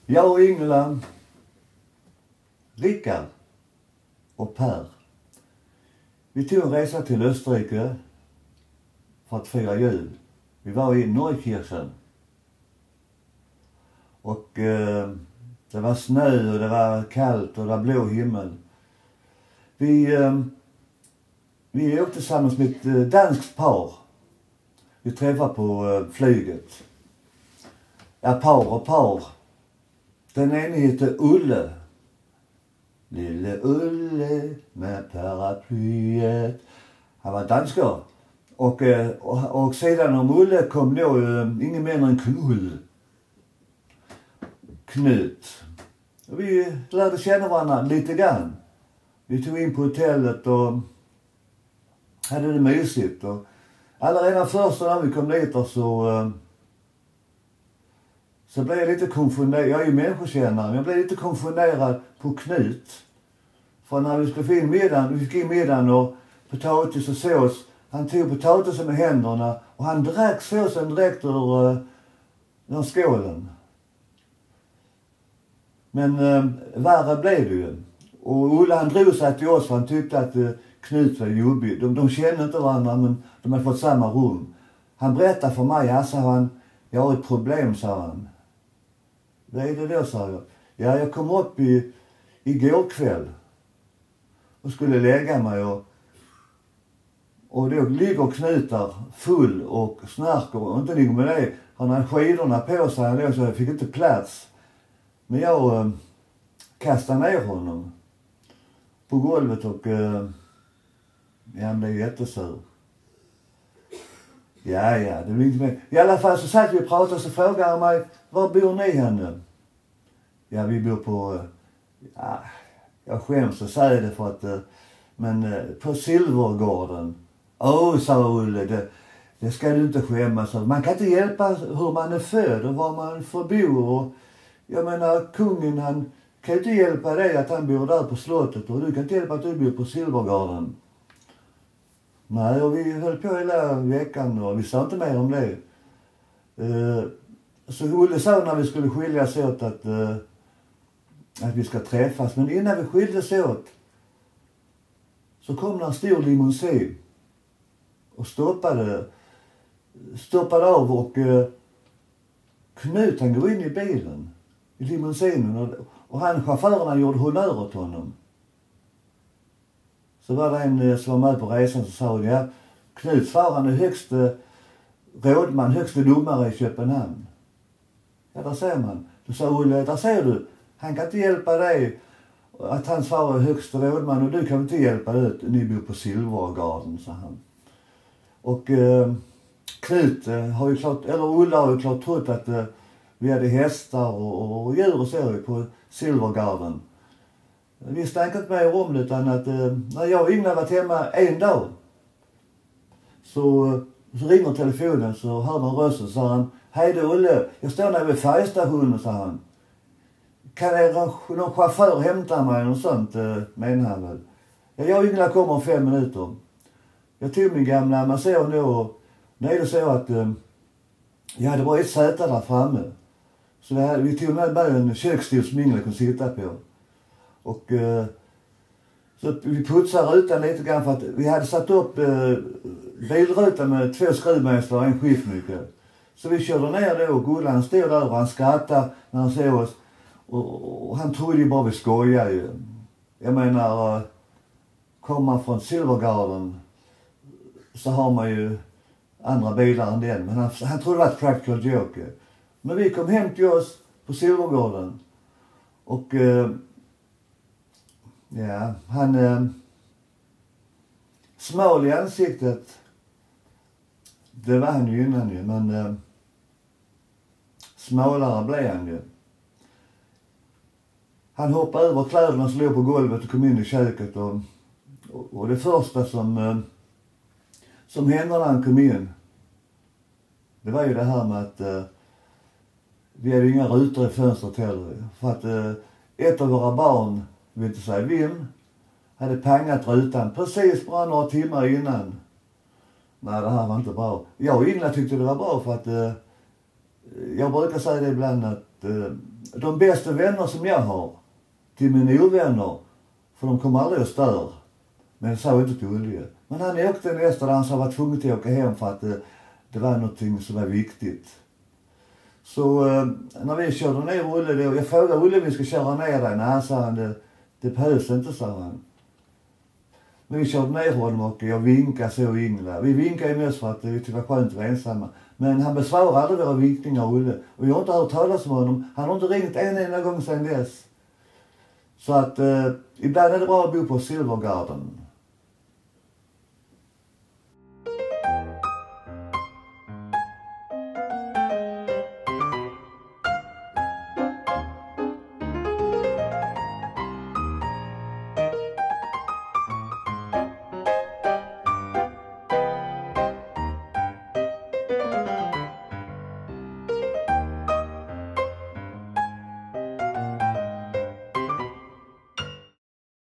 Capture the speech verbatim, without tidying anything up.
Jag och Ingela, Rickard och Per. Vi tog en resa till Österrike för att fira jul. Vi var i Neukirchen. Och eh, det var snö och det var kallt och det var blå himmel. Vi, eh, vi åkte tillsammans med ett eh, danskt par. Vi träffade på eh, flyget. Ja, par och par. Den ena heter Ulle. Lille Ulle med paraplyet. Han var danskare. Och, och, och sedan om Ulle kom då uh, ingen mer än Knull. Knut. Och vi lärde känna varandra lite grann. Vi tog in på hotellet och hade det mysigt. Och alla redan första när vi kom dit så... Uh, Så blev jag lite konfunderad, jag är ju människokännare, men jag blev lite konfunderad på Knut. För när vi skulle få in middagen, vi fick in middagen och potatis och sås. Han tog potatisen med händerna och han drack såsen direkt ur uh, den skålen. Men uh, värre blev det ju. Och Ulla han drog sig till oss för han tyckte att uh, Knut var jobbig. De, de kände inte varandra men de hade fått samma rum. Han berättade för mig, alltså han, jag har ett problem, sa han. Vad är det då, sa jag. Ja, jag kom upp i, igår kväll och skulle lägga mig och, och då ligger Knut där full och snarkar och inte ligger med det. Han hade skidorna på sig då, så jag fick inte plats. Men jag äh, kastade ner honom på golvet och äh, ja, han blev jättesur. Ja, ja, det blir inte mer. I alla fall så satt vi och pratade och så frågade han mig, var bor ni henne? Ja, vi bor på, ja, jag skäms att säga det för att, men på Silvergården. Åh, sa Ulle, det, det ska du inte skämmas. Man kan inte hjälpa hur man är född och var man får bo. Och, jag menar, kungen han kan inte hjälpa dig att han bor där på slottet och du kan inte hjälpa att du bor på Silvergården. Nej, och vi höll på hela veckan och vi sa inte mer om det. Uh, så Ulle sa när vi skulle skiljas åt att, uh, att vi ska träffas. Men innan vi skildes åt så kom det en stor limousin och stoppade, stoppade av och uh, Knut han går in i bilen, i limousinen och, och han chaufförerna gjorde honnör åt honom. Så var det en som var med på resan som sa, ja, Knuts far han är högste rådman, högste domare i Köpenhamn. Ja, där ser man. Då sa Ulle, där ser du, han kan inte hjälpa dig att hans far är högste rådman och du kan inte hjälpa det, ni bor på Silvergarden, sa han. Och eh, Knut eh, har ju klart, eller Ulla har ju klart trott att eh, vi hade hästar och, och djur och så på Silvergarden. Vi snackade inte mer om det utan att eh, när jag och Ingela varit hemma en dag så, så ringer telefonen så hör man rösten, sa han, hej då Ulle, jag står där vid färgstationen, sa han. Kan er någon chaufför hämta mig och sånt, eh, menar han väl. Ja, jag och Ingela kommer om fem minuter. Jag tog min gamla Amazon nu och nu är det så att eh, jag hade bara ett säte där framme. Så här, vi tog med bara en köksstol som Ingela kunde sitta på. Och eh, så vi putsade rutan lite grann för att vi hade satt upp eh, bilrutan med två skruvmejslar och en skiftnyckel. Så vi körde ner då och Gullan stod där och han skrattade när han såg oss. Och, och han trodde ju bara vi skojade ju. Jag menar, eh, kommer man från Silvergarden så har man ju andra bilar än den. Men han, han trodde det var ett practical joke. Men vi kom hem till oss på Silvergarden. Och eh, ja, han eh, smal i ansiktet. Det var han ju innan ju, men eh, smalare blev han ju. Han hoppade över kläderna som låg på golvet och kom in i köket och, och, och det första som, eh, som hände när han kom in, det var ju det här med att eh, vi hade inga rutor i fönstret heller. För att eh, ett av våra barn, vill inte säga vem, hade pangat rutan precis bara några timmar innan. Nej, det här var inte bra. Jag och Ingela tyckte det var bra för att eh, jag brukar säga det ibland att eh, de bästa vänner som jag har till mina ovänner, för de kommer aldrig att störa. Men så inte till Olle. Men han åkte nästa dag, han var tvungen till att åka hem för att det, det var någonting som var viktigt. Så eh, när vi körde ner Olle då, jag frågade Olle vi ska köra ner dig. Nej, sa han, det, det behövs inte, sa han. Men vi körde ner honom och jag vinkade så och Ingela. Vi vinkade ju mest för att vi tyckte det var skönt att vara ensamma. Men han besvarade aldrig våra vinkningar, Olle. Och jag har inte hört talas om honom. Han har inte ringt en enda gång sedan dess. Så att eh, ibland är det bra att bo på Silvergarden.